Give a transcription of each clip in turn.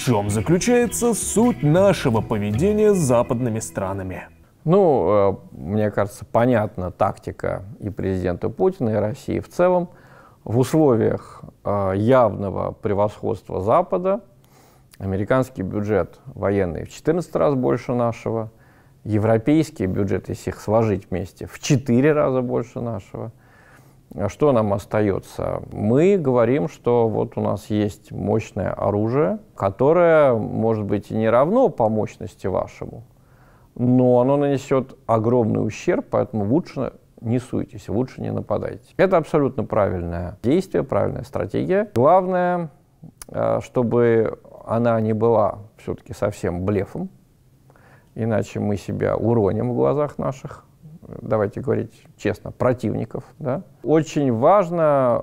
чем заключается суть нашего поведения с западными странами? Ну, мне кажется, понятна тактика и президента Путина, и России в целом. В условиях явного превосходства Запада американский бюджет военный в 14 раз больше нашего, европейский бюджет, если их сложить вместе, в 4 раза больше нашего. Что нам остается? Мы говорим, что вот у нас есть мощное оружие, которое, может быть, и не равно по мощности вашему, но оно нанесет огромный ущерб, поэтому лучше не суйтесь, лучше не нападайте. Это абсолютно правильное действие, правильная стратегия. Главное, чтобы она не была все-таки совсем блефом, иначе мы себя уроним в глазах наших, давайте говорить честно, противников. Да? Очень важно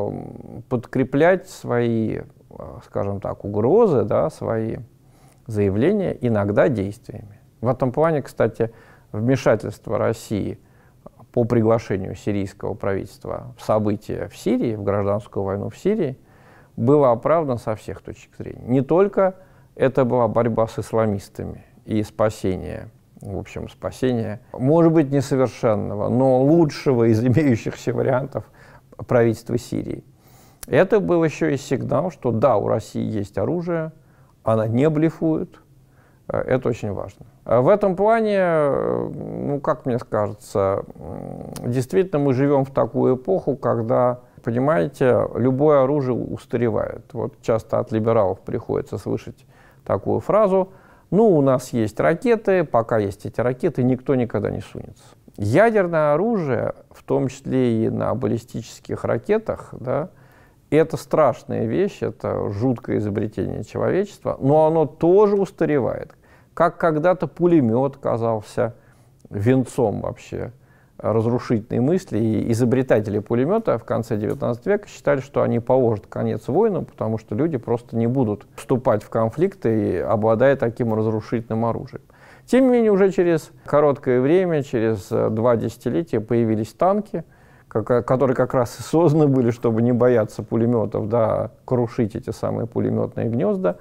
подкреплять свои, скажем так, угрозы, да, свои заявления иногда действиями. В этом плане, кстати, вмешательство России по приглашению сирийского правительства в события в Сирии, в гражданскую войну в Сирии, было оправдано со всех точек зрения. Не только это была борьба с исламистами и спасение, в общем, спасение, может быть, несовершенного, но лучшего из имеющихся вариантов правительства Сирии. Это был еще и сигнал, что да, у России есть оружие, она не блефует. Это очень важно. В этом плане, ну, как мне кажется, действительно мы живем в такую эпоху, когда, понимаете, любое оружие устаревает. Вот часто от либералов приходится слышать такую фразу: ну, у нас есть ракеты, пока есть эти ракеты, никто никогда не сунется. Ядерное оружие, в том числе и на баллистических ракетах, да, это страшная вещь, это жуткое изобретение человечества, но оно тоже устаревает. Как когда-то пулемет казался венцом вообще разрушительной мысли, и изобретатели пулемета в конце XIX века считали, что они положат конец войнам, потому что люди просто не будут вступать в конфликты, обладая таким разрушительным оружием. Тем не менее, уже через короткое время, через 2 десятилетия появились танки, которые как раз и созданы были, чтобы не бояться пулеметов, да, крушить эти самые пулеметные гнезда.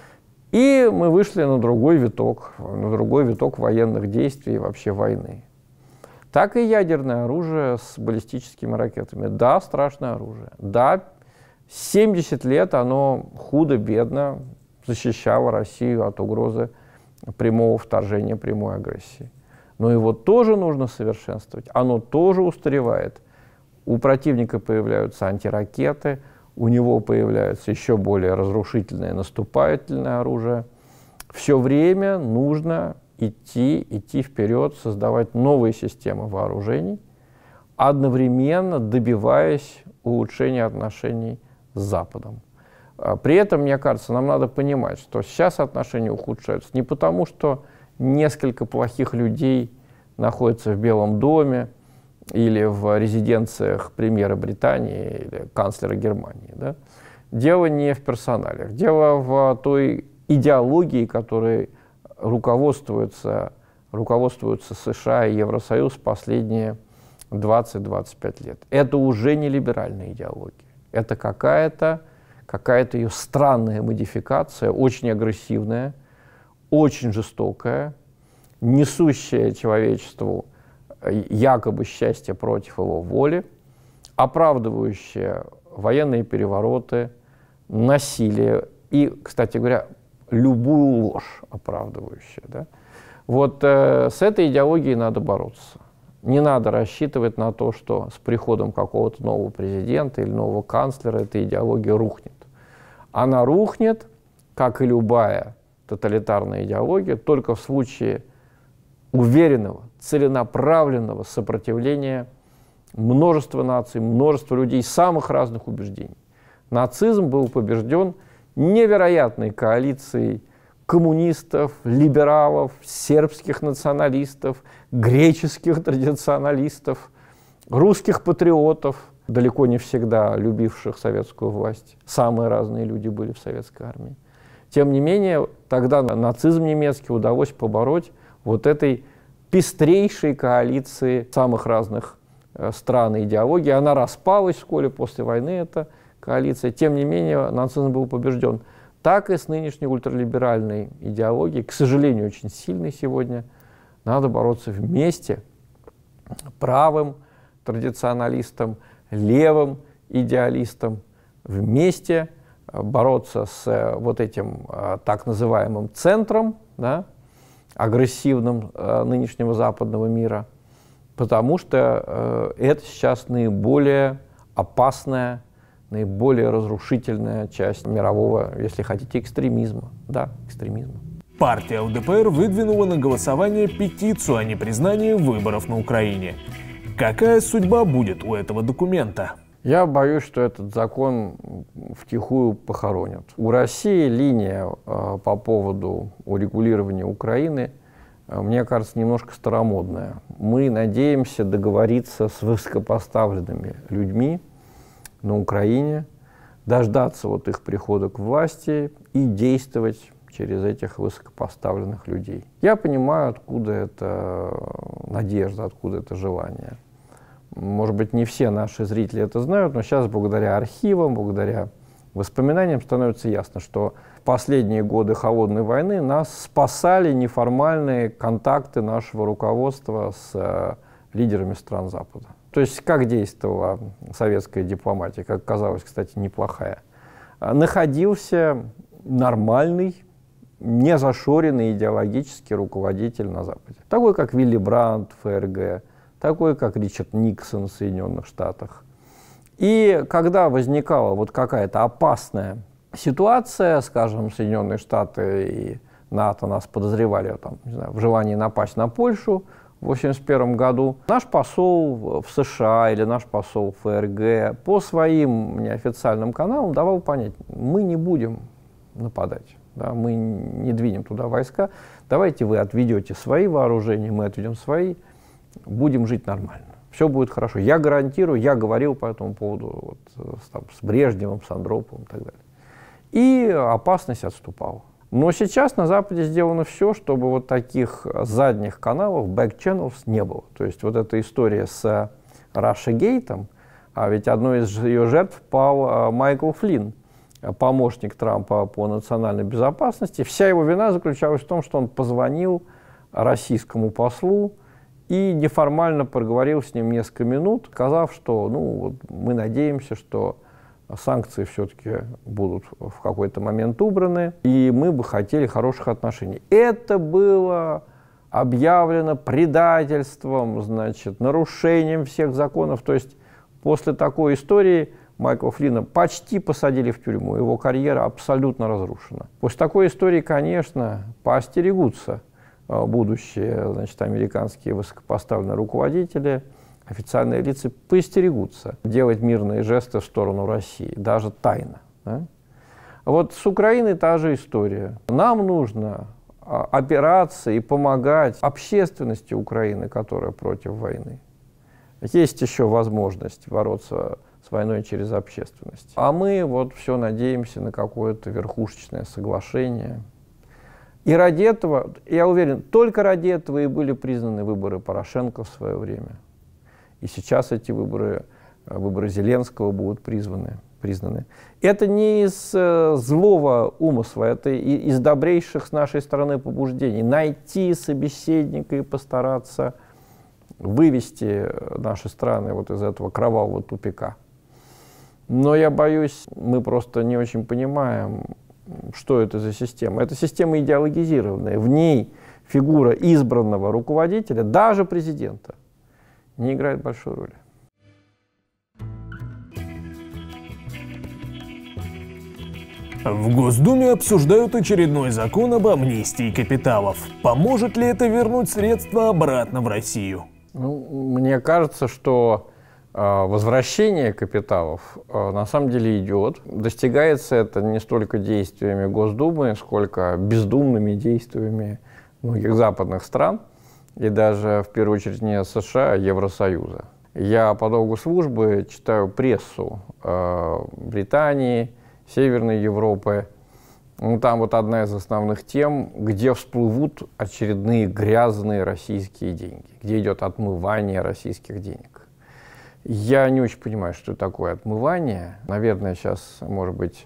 И мы вышли на другой виток военных действий и вообще войны. Так и ядерное оружие с баллистическими ракетами. Да, страшное оружие. Да, 70 лет оно худо-бедно защищало Россию от угрозы прямого вторжения, прямой агрессии. Но его тоже нужно совершенствовать. Оно тоже устаревает. У противника появляются антиракеты, у него появляется еще более разрушительное наступательное оружие. Все время нужно идти вперед, создавать новые системы вооружений, одновременно добиваясь улучшения отношений с Западом. При этом, мне кажется, нам надо понимать, что сейчас отношения ухудшаются не потому, что несколько плохих людей находятся в Белом доме или в резиденциях премьера Британии или канцлера Германии. Да? Дело не в персоналях, дело в той идеологии, которой руководствуются США и Евросоюз последние 20-25 лет. Это уже не либеральная идеология. Это какая-то ее странная модификация, очень агрессивная, очень жестокая, несущая человечеству якобы счастье против его воли, оправдывающая военные перевороты, насилие и, кстати говоря, любую ложь оправдывающая. Да? Вот с этой идеологией надо бороться. Не надо рассчитывать на то, что с приходом какого-то нового президента или нового канцлера эта идеология рухнет. Она рухнет, как и любая тоталитарная идеология, только в случае уверенного, целенаправленного сопротивления множества наций, множества людей самых разных убеждений. Нацизм был побежден невероятной коалицией коммунистов, либералов, сербских националистов, греческих традиционалистов, русских патриотов, далеко не всегда любивших советскую власть. Самые разные люди были в советской армии. Тем не менее, тогда нацизм немецкий удалось побороть вот этой пестрейшей коалиции самых разных стран и идеологий. Она распалась вскоре после войны, эта коалиция. Тем не менее, нацизм был побежден. так и с нынешней ультралиберальной идеологией, к сожалению, очень сильной сегодня. Надо бороться вместе, правым традиционалистам, левым идеалистам, вместе бороться с вот этим так называемым центром, да, агрессивным нынешнего западного мира, потому что это сейчас наиболее опасная, наиболее разрушительная часть мирового, если хотите, экстремизма. Да, экстремизма. Партия ЛДПР выдвинула на голосование петицию о непризнании выборов на Украине. Какая судьба будет у этого документа? Я боюсь, что этот закон втихую похоронят. У России линия по поводу урегулирования Украины, мне кажется, немножко старомодная. Мы надеемся договориться с высокопоставленными людьми на Украине, дождаться вот их прихода к власти и действовать через этих высокопоставленных людей. Я понимаю, откуда эта надежда, откуда это желание. Может быть, не все наши зрители это знают, но сейчас благодаря архивам, благодаря воспоминаниям становится ясно, что в последние годы холодной войны нас спасали неформальные контакты нашего руководства с лидерами стран Запада. То есть как действовала советская дипломатия, как оказалось, кстати, неплохая. Находился нормальный, не зашоренный идеологический руководитель на Западе. Такой, как Вилли Брандт, ФРГ, такой, как Ричард Никсон в Соединенных Штатах. И когда возникала вот какая-то опасная ситуация, скажем, Соединенные Штаты и НАТО нас подозревали там, не знаю, в желании напасть на Польшу в 1981 году, наш посол в США или наш посол в ФРГ по своим неофициальным каналам давал понять, мы не будем нападать. Да, мы не двинем туда войска, давайте вы отведете свои вооружения, мы отведем свои, будем жить нормально. Все будет хорошо. Я гарантирую, я говорил по этому поводу вот, с Брежневым, с Андроповым и так далее. И опасность отступала. Но сейчас на Западе сделано все, чтобы вот таких задних каналов, back channels, не было. То есть вот эта история с Russiagate, а ведь одной из ее жертв пал Майкл Флинн, помощник Трампа по национальной безопасности. Вся его вина заключалась в том, что он позвонил российскому послу и неформально проговорил с ним несколько минут, сказав, что ну, вот мы надеемся, что санкции все-таки будут в какой-то момент убраны, и мы бы хотели хороших отношений. Это было объявлено предательством, значит, нарушением всех законов. То есть после такой истории Майкла Флинна почти посадили в тюрьму, его карьера абсолютно разрушена. После такой истории, конечно, поостерегутся будущие, значит, американские высокопоставленные руководители, официальные лица поостерегутся делать мирные жесты в сторону России, даже тайно. Да? Вот с Украиной та же история. Нам нужно опираться и помогать общественности Украины, которая против войны. Есть еще возможность бороться с войной через общественность. А мы вот все надеемся на какое-то верхушечное соглашение. И ради этого, я уверен, только ради этого и были признаны выборы Порошенко в свое время. И сейчас эти выборы Зеленского будут признаны. Это не из злого умысла, это из добрейших с нашей стороны побуждений. Найти собеседника и постараться вывести наши страны вот из этого кровавого тупика. Но я боюсь, мы просто не очень понимаем, что это за система. Это система идеологизированная. В ней фигура избранного руководителя, даже президента, не играет большой роли. В Госдуме обсуждают очередной закон об амнистии капиталов. Поможет ли это вернуть средства обратно в Россию? Ну, мне кажется, что возвращение капиталов на самом деле идет. Достигается это не столько действиями Госдумы, сколько бездумными действиями многих западных стран, и даже в первую очередь не США, а Евросоюза. Я по долгу службы читаю прессу Британии, Северной Европы. Ну, там вот одна из основных тем, где всплывут очередные грязные российские деньги, где идет отмывание российских денег. Я не очень понимаю, что такое отмывание. Наверное, сейчас, может быть,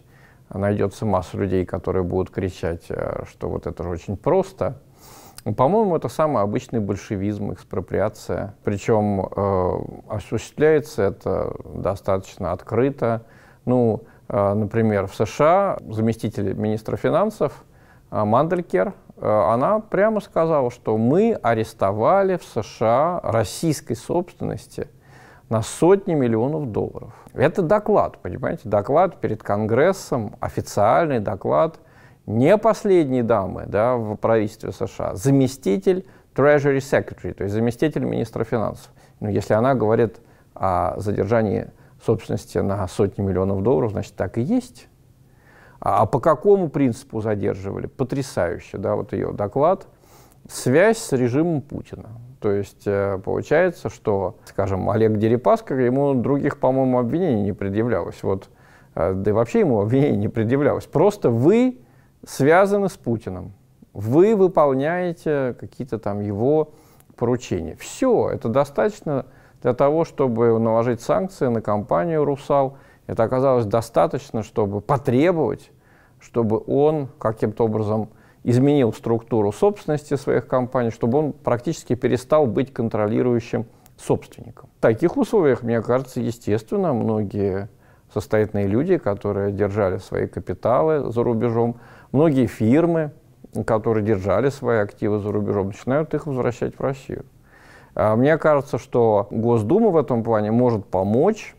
найдется масса людей, которые будут кричать, что вот это же очень просто. По-моему, это самый обычный большевизм, экспроприация. Причем осуществляется это достаточно открыто. Ну, например, в США заместитель министра финансов Манделькер, она прямо сказала, что мы арестовали в США российской собственности на сотни миллионов долларов. Это доклад, понимаете, доклад перед Конгрессом, официальный доклад не последней дамы, да, в правительстве США, заместитель Treasury Secretary, то есть заместитель министра финансов. Ну, если она говорит о задержании собственности на сотни миллионов долларов, значит, так и есть. А по какому принципу задерживали? Потрясающе, да, вот ее доклад. Связь с режимом Путина. То есть получается, что, скажем, Олег Дерипаска, ему других, по-моему, обвинений не предъявлялось. Вот, да и вообще ему обвинений не предъявлялось. Просто вы связаны с Путиным. Вы выполняете какие-то там его поручения. Все, это достаточно для того, чтобы наложить санкции на компанию «Русал». Это оказалось достаточно, чтобы потребовать, чтобы он каким-то образом изменил структуру собственности своих компаний, чтобы он практически перестал быть контролирующим собственником. В таких условиях, мне кажется, естественно, многие состоятельные люди, которые держали свои капиталы за рубежом, многие фирмы, которые держали свои активы за рубежом, начинают их возвращать в Россию. Мне кажется, что Госдума в этом плане может помочь,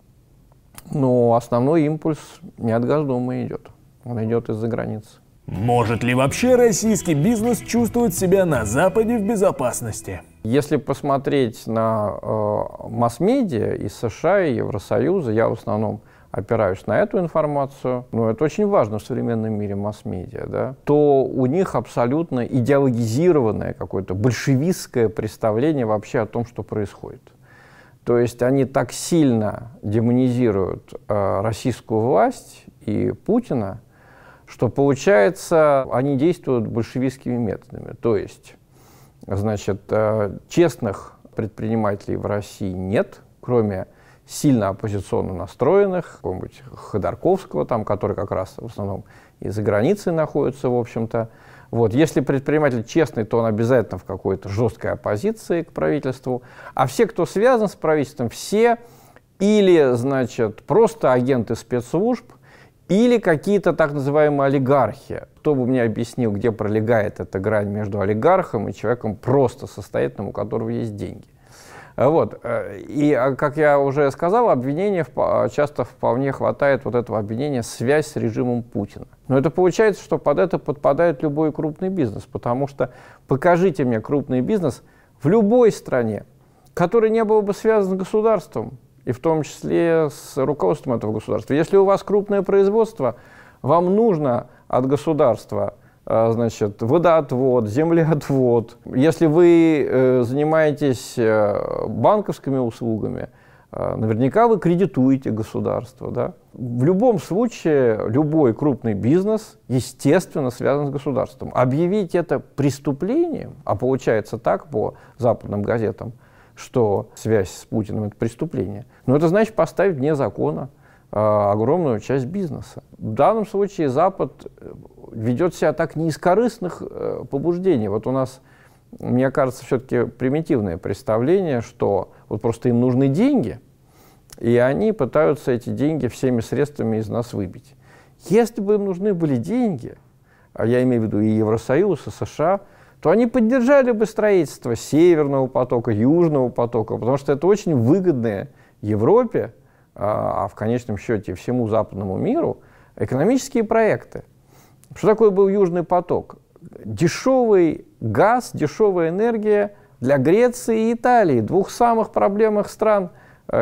но основной импульс не от Госдумы идет, он идет из-за границы. Может ли вообще российский бизнес чувствовать себя на Западе в безопасности? Если посмотреть на масс-медиа из США и Евросоюза, я в основном опираюсь на эту информацию, но это очень важно в современном мире масс-медиа, да, то у них абсолютно идеологизированное какое-то большевистское представление вообще о том, что происходит. То есть они так сильно демонизируют российскую власть и Путина, что, получается, они действуют большевистскими методами. То есть, значит, честных предпринимателей в России нет, кроме сильно оппозиционно настроенных, какого-нибудь Ходорковского, там, который как раз в основном из-за границы находится, в общем-то. Вот. Если предприниматель честный, то он обязательно в какой-то жесткой оппозиции к правительству. А все, кто связан с правительством, все или, значит, просто агенты спецслужб, или какие-то так называемые олигархи. Кто бы мне объяснил, где пролегает эта грань между олигархом и человеком просто состоятельным, у которого есть деньги. Вот. И, как я уже сказал, обвинения часто вполне хватает вот этого обвинения «связь с режимом Путина». Но это получается, что под это подпадает любой крупный бизнес, потому что покажите мне крупный бизнес в любой стране, который не был бы связан с государством, и в том числе с руководством этого государства. Если у вас крупное производство, вам нужно от государства, значит, водоотвод, землеотвод. Если вы занимаетесь банковскими услугами, наверняка вы кредитуете государство. Да? В любом случае, любой крупный бизнес, естественно, связан с государством. Объявить это преступлением, а получается так по западным газетам, что связь с Путиным – это преступление, но это значит поставить вне закона огромную часть бизнеса. В данном случае Запад ведет себя так не из корыстных побуждений. Вот у нас, мне кажется, все-таки примитивное представление, что вот просто им нужны деньги, и они пытаются эти деньги всеми средствами из нас выбить. Если бы им нужны были деньги, а я имею в виду и Евросоюз, и США, то они поддержали бы строительство Северного потока, Южного потока, потому что это очень выгодные Европе, а в конечном счете всему западному миру, экономические проекты. Что такое был Южный поток? Дешевый газ, дешевая энергия для Греции и Италии, двух самых проблемных стран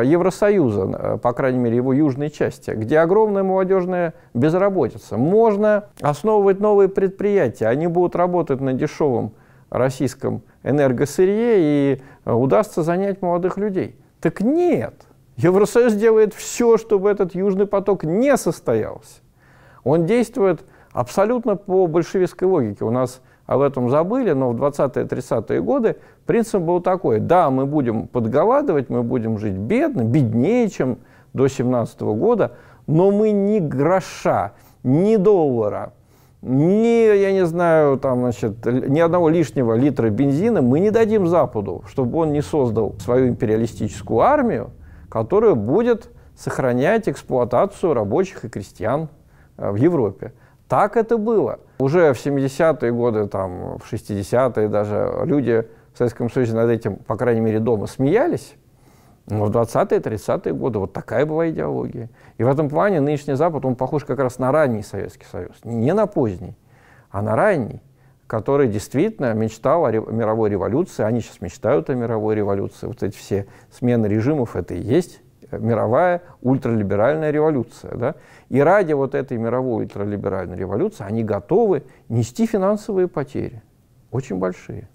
Евросоюза, по крайней мере, его южной части, где огромная молодежная безработица. Можно основывать новые предприятия, они будут работать на дешевом российском энергосырье, и удастся занять молодых людей. Так нет, Евросоюз делает все, чтобы этот Южный поток не состоялся. Он действует абсолютно по большевистской логике. У нас об этом забыли, но в 20-30-е годы принцип был такой: да, мы будем подголадывать, мы будем жить бедно, беднее, чем до 2017 года, но мы ни гроша ни доллара, ни, я не знаю, там, значит, ни одного лишнего литра бензина мы не дадим Западу, чтобы он не создал свою империалистическую армию, которая будет сохранять эксплуатацию рабочих и крестьян в Европе. Так это было. Уже в 70-е годы, там, в 60-е даже люди в Советском Союзе над этим, по крайней мере, дома смеялись. Но в 20-е, 30-е годы вот такая была идеология. И в этом плане нынешний Запад, он похож как раз на ранний Советский Союз. Не на поздний, а на ранний, который действительно мечтал о мировой революции. Они сейчас мечтают о мировой революции. Вот эти все смены режимов, это и есть мировая ультралиберальная революция. Да? И ради вот этой мировой ультралиберальной революции они готовы нести финансовые потери. Очень большие.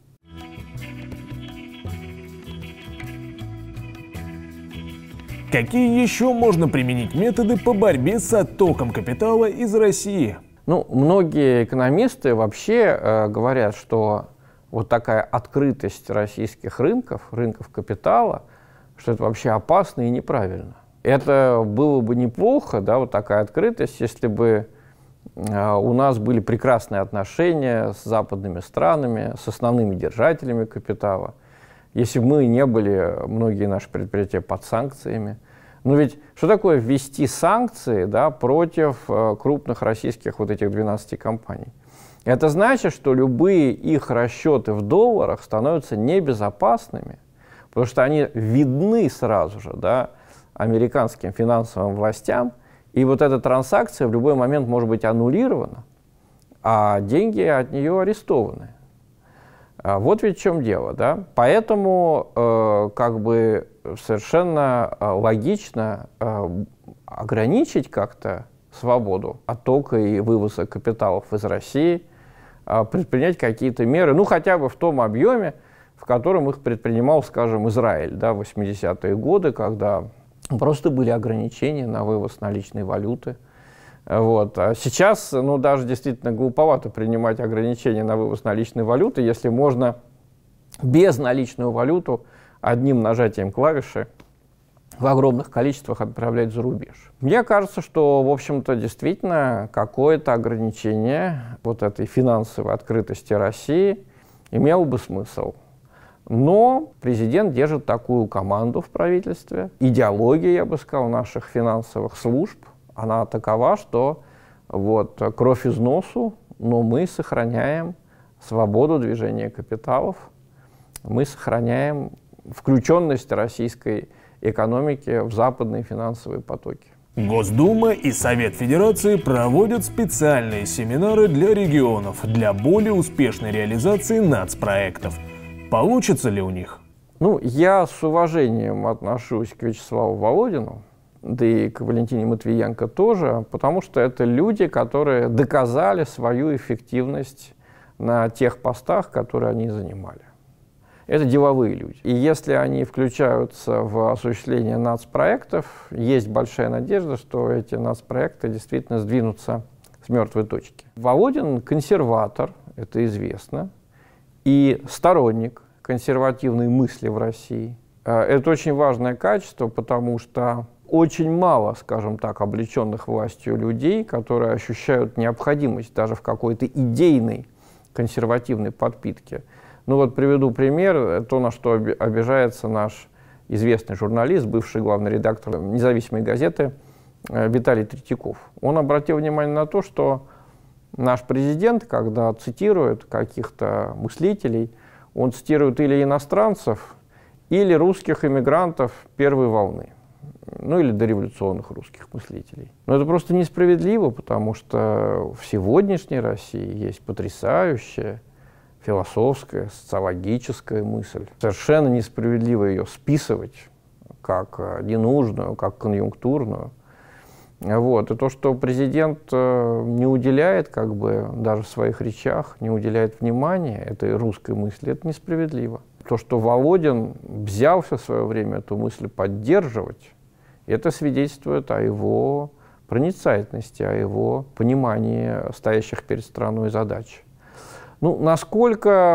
Какие еще можно применить методы по борьбе с оттоком капитала из России? Ну, многие экономисты вообще говорят, что вот такая открытость российских рынков капитала, что это вообще опасно и неправильно. Это было бы неплохо, да, вот такая открытость, если бы у нас были прекрасные отношения с западными странами, с основными держателями капитала, если бы мы не были, многие наши предприятия, под санкциями. Но ведь что такое ввести санкции, да, против крупных российских вот этих 12 компаний? Это значит, что любые их расчеты в долларах становятся небезопасными, потому что они видны сразу же, да, американским финансовым властям, и вот эта транзакция в любой момент может быть аннулирована, а деньги от нее арестованы. Вот ведь в чем дело, да? Поэтому как бы совершенно логично ограничить как-то свободу оттока и вывоза капиталов из России, предпринять какие-то меры, ну хотя бы в том объеме, в котором их предпринимал, скажем, Израиль, да, в 80-е годы, когда просто были ограничения на вывоз наличной валюты. Вот. А сейчас, ну, даже действительно глуповато принимать ограничения на вывоз наличной валюты, если можно безналичную валюту одним нажатием клавиши в огромных количествах отправлять за рубеж. Мне кажется, что, в общем-то, действительно какое-то ограничение вот этой финансовой открытости России имело бы смысл. Но президент держит такую команду в правительстве. Идеология, я бы сказал, наших финансовых служб, она такова, что вот кровь из носу, но мы сохраняем свободу движения капиталов, мы сохраняем включенность российской экономики в западные финансовые потоки. Госдума и Совет Федерации проводят специальные семинары для регионов для более успешной реализации нацпроектов. Получится ли у них? Ну, я с уважением отношусь к Вячеславу Володину, да и к Валентине Матвиенко тоже, потому что это люди, которые доказали свою эффективность на тех постах, которые они занимали. Это деловые люди. И если они включаются в осуществление нацпроектов, есть большая надежда, что эти нацпроекты действительно сдвинутся с мертвой точки. Володин консерватор, это известно, и сторонник консервативной мысли в России. Это очень важное качество, потому что очень мало, скажем так, облеченных властью людей, которые ощущают необходимость даже в какой-то идейной консервативной подпитке. Ну вот приведу пример, то, на что обижается наш известный журналист, бывший главный редактор независимой газеты Виталий Третьяков. Он обратил внимание на то, что наш президент, когда цитирует каких-то мыслителей, он цитирует или иностранцев, или русских эмигрантов первой волны. Ну или дореволюционных русских мыслителей. Но это просто несправедливо, потому что в сегодняшней России есть потрясающая философская, социологическая мысль. Совершенно несправедливо ее списывать как ненужную, как конъюнктурную. Вот. И то, что президент не уделяет, как бы, даже в своих речах, не уделяет внимания этой русской мысли, это несправедливо. То, что Володин взялся в свое время эту мысль поддерживать, это свидетельствует о его проницательности, о его понимании стоящих перед страной задач. Ну, насколько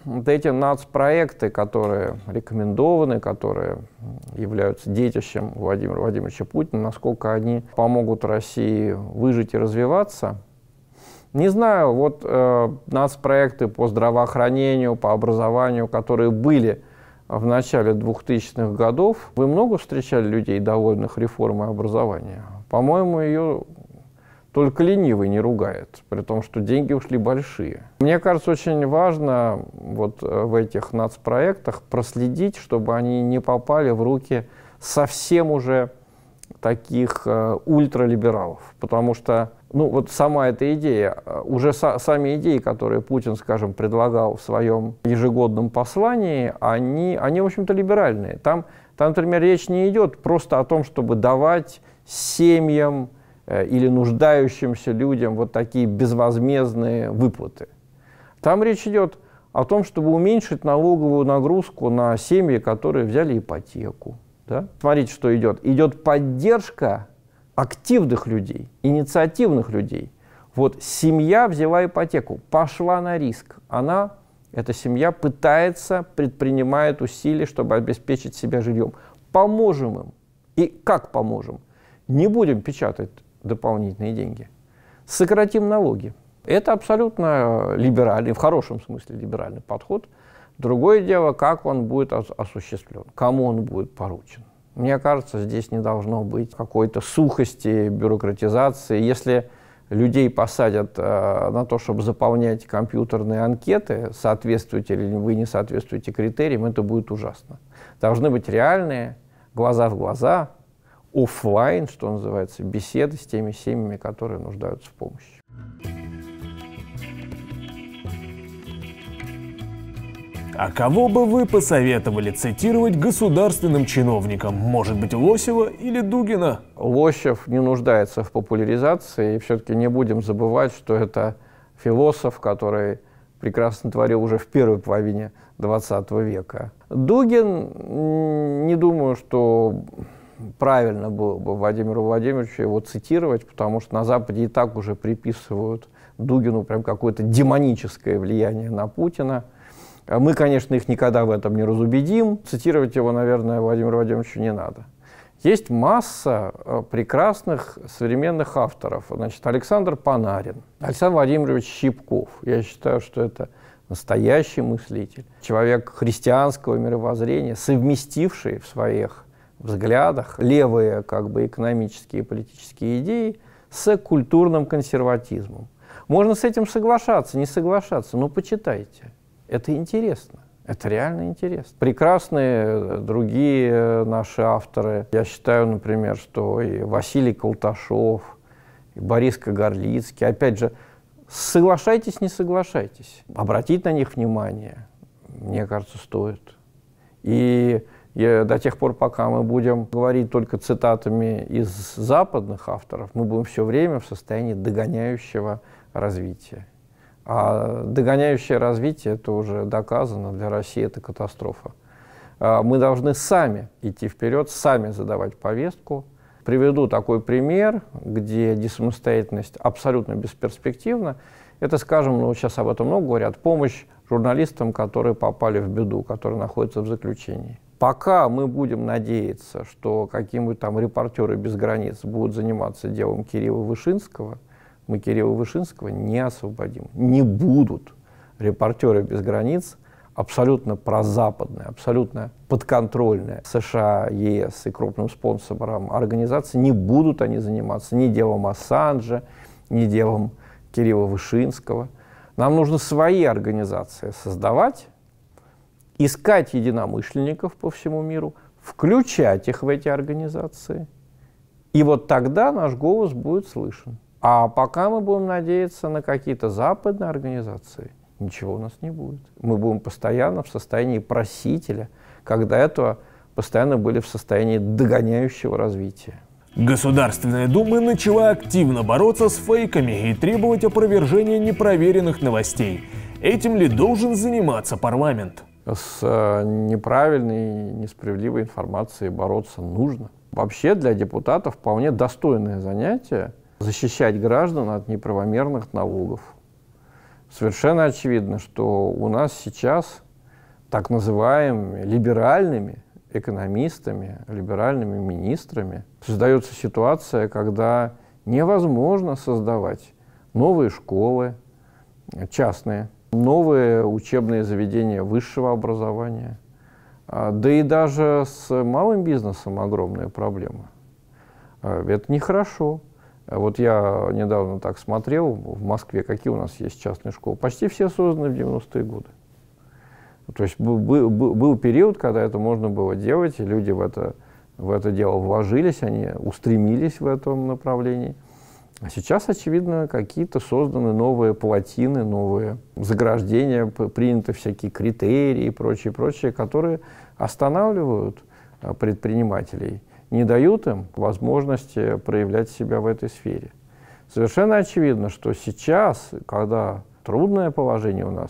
вот эти нацпроекты, которые рекомендованы, которые являются детищем Владимира Владимировича Путина, насколько они помогут России выжить и развиваться, не знаю. Вот нацпроекты по здравоохранению, по образованию, которые были в начале 2000-х годов, вы много встречали людей, довольных реформой образования? По-моему, ее только ленивый не ругает, при том, что деньги ушли большие. Мне кажется, очень важно вот в этих нацпроектах проследить, чтобы они не попали в руки совсем уже таких ультралибералов. Потому что, ну, вот сама эта идея, уже сами идеи, которые Путин, скажем, предлагал в своем ежегодном послании, они в общем-то, либеральные. Там, например, речь не идет просто о том, чтобы давать семьям или нуждающимся людям вот такие безвозмездные выплаты. Там речь идет о том, чтобы уменьшить налоговую нагрузку на семьи, которые взяли ипотеку. Да? Смотрите, что идет. Идет поддержка активных людей, инициативных людей. Вот семья взяла ипотеку, пошла на риск. Эта семья пытается, предпринимает усилия, чтобы обеспечить себя жильем. Поможем им. И как поможем? Не будем печатать дополнительные деньги. Сократим налоги. Это абсолютно либеральный, в хорошем смысле либеральный подход. Другое дело, как он будет осуществлен, кому он будет поручен. Мне кажется, здесь не должно быть какой-то сухости, бюрократизации. Если людей посадят на то, чтобы заполнять компьютерные анкеты, соответствуете ли вы, не соответствуете критериям, это будет ужасно. Должны быть реальные, глаза в глаза, офлайн, что называется, беседы с теми семьями, которые нуждаются в помощи. А кого бы вы посоветовали цитировать государственным чиновникам? Может быть, Лосева или Дугина? Лосев не нуждается в популяризации, и все-таки не будем забывать, что это философ, который прекрасно творил уже в первой половине XX века. Дугин, не думаю, что правильно было бы Владимиру Владимировичу его цитировать, потому что на Западе и так уже приписывают Дугину прям какое-то демоническое влияние на Путина. Мы, конечно, их никогда в этом не разубедим. Цитировать его, наверное, Владимиру Владимировичу не надо. Есть масса прекрасных современных авторов. Значит, Александр Панарин, Александр Владимирович Щипков. Я считаю, что это настоящий мыслитель. Человек христианского мировоззрения, совместивший в своих взглядах левые как бы экономические и политические идеи с культурным консерватизмом. Можно с этим соглашаться, не соглашаться, но почитайте. Это интересно, это реально интересно. Прекрасные другие наши авторы. Я считаю, например, что и Василий Колташов, и Борис Кагарлицкий. Опять же, соглашайтесь, не соглашайтесь. Обратить на них внимание, мне кажется, стоит. И до тех пор, пока мы будем говорить только цитатами из западных авторов, мы будем все время в состоянии догоняющего развития. А догоняющее развитие, это уже доказано, для России это катастрофа. Мы должны сами идти вперед, сами задавать повестку. Приведу такой пример, где десамостоятельность абсолютно бесперспективна. Это, скажем, ну, сейчас об этом много говорят, помощь журналистам, которые попали в беду, которые находятся в заключении. Пока мы будем надеяться, что какие-нибудь там репортеры без границ будут заниматься делом Кирилла Вышинского, мы Кирилла Вышинского не освободим. Не будут репортеры без границ абсолютно прозападные, абсолютно подконтрольные США, ЕС и крупным спонсорам организации, не будут они заниматься ни делом Ассанжа, ни делом Кирилла Вышинского. Нам нужно свои организации создавать, искать единомышленников по всему миру, включать их в эти организации. И вот тогда наш голос будет слышен. А пока мы будем надеяться на какие-то западные организации, ничего у нас не будет. Мы будем постоянно в состоянии просителя, когда этого постоянно были в состоянии догоняющего развития. Государственная Дума начала активно бороться с фейками и требовать опровержения непроверенных новостей. Этим ли должен заниматься парламент? С неправильной, несправедливой информацией бороться нужно. Вообще для депутатов вполне достойное занятие защищать граждан от неправомерных налогов, Совершенно очевидно, что у нас сейчас так называемыми либеральными экономистами, либеральными министрами создается ситуация, когда невозможно создавать новые школы, частные, новые учебные заведения высшего образования. Да и даже с малым бизнесом огромная проблема. Это нехорошо. Вот я недавно так смотрел, в Москве какие у нас есть частные школы. Почти все созданы в 90-е годы. То есть был период, когда это можно было делать, и люди в это дело вложились, они устремились в этом направлении. А сейчас, очевидно, какие-то созданы новые плотины, новые заграждения, приняты всякие критерии и прочее, которые останавливают предпринимателей, не дают им возможности проявлять себя в этой сфере. Совершенно очевидно, что сейчас, когда трудное положение у нас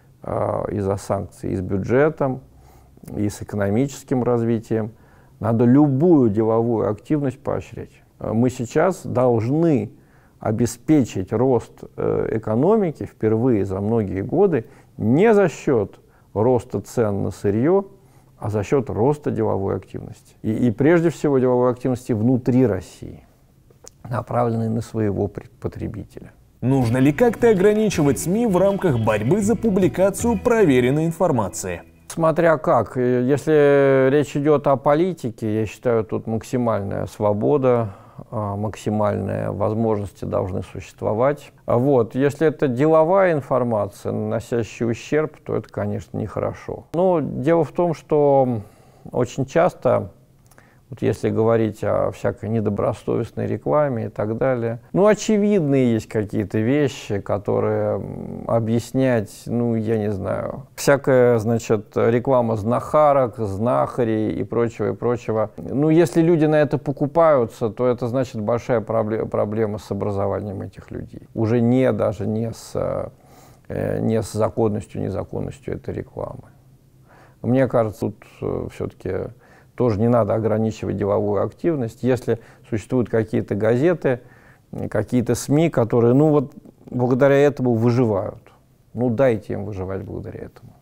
из-за санкций, и с бюджетом, и с экономическим развитием, надо любую деловую активность поощрять. Мы сейчас должны обеспечить рост экономики впервые за многие годы не за счет роста цен на сырье, а за счет роста деловой активности. И прежде всего деловой активности внутри России, направленной на своего потребителя. Нужно ли как-то ограничивать СМИ в рамках борьбы за публикацию проверенной информации? Смотря как. Если речь идет о политике, я считаю, тут максимальная свобода, максимальные возможности должны существовать. Вот. Если это деловая информация, наносящая ущерб, то это, конечно, нехорошо. Но дело в том, что очень часто, вот если говорить о всякой недобросовестной рекламе и так далее, ну, очевидные есть какие-то вещи, которые объяснять, ну, я не знаю, всякая, значит, реклама знахарок, знахарей и прочего. Ну, если люди на это покупаются, то это, значит, большая проблема с образованием этих людей. Уже даже не с законностью, незаконностью этой рекламы. Мне кажется, тут все-таки тоже не надо ограничивать деловую активность. Если существуют какие-то газеты, какие-то СМИ, которые, ну вот, благодаря этому выживают, ну дайте им выживать благодаря этому.